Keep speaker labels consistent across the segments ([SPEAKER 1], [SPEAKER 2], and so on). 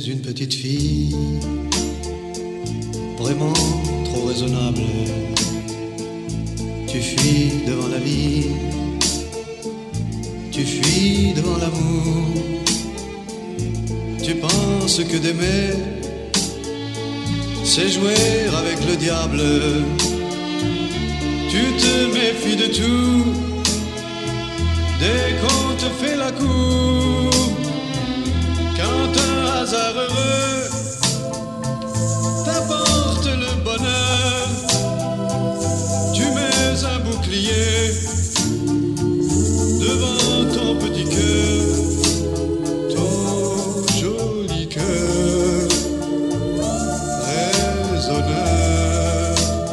[SPEAKER 1] une petite fille, vraiment trop raisonnable. Tu fuis devant la vie, tu fuis devant l'amour. Tu penses que d'aimer, c'est jouer avec le diable. Tu te méfies de tout dès qu'on te fait la cour. Quand un hasard heureux t'apporte le bonheur, tu mets un bouclier devant ton petit cœur, ton joli cœur raisonneur.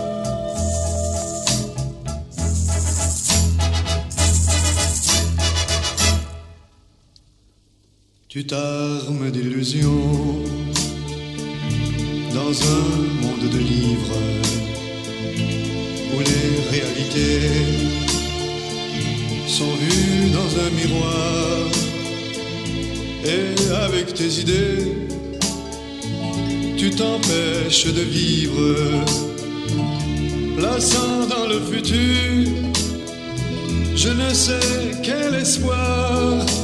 [SPEAKER 1] Tu t'armes d'illusions dans un monde de livres où les réalités sont vues dans un miroir. Et avec tes idées, tu t'empêches de vivre, plaçant dans le futur je ne sais quel espoir.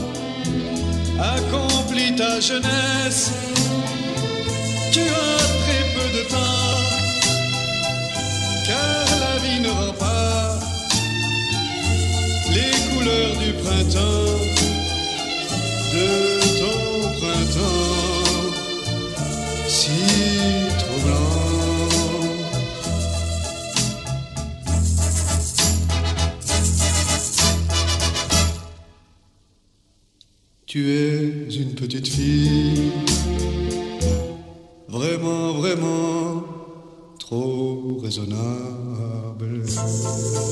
[SPEAKER 1] Accomplis ta jeunesse, tu as très peu de temps, car la vie ne rend pas les couleurs du printemps, de ton printemps si troublant. Tu es une petite fille, vraiment, vraiment trop raisonnable.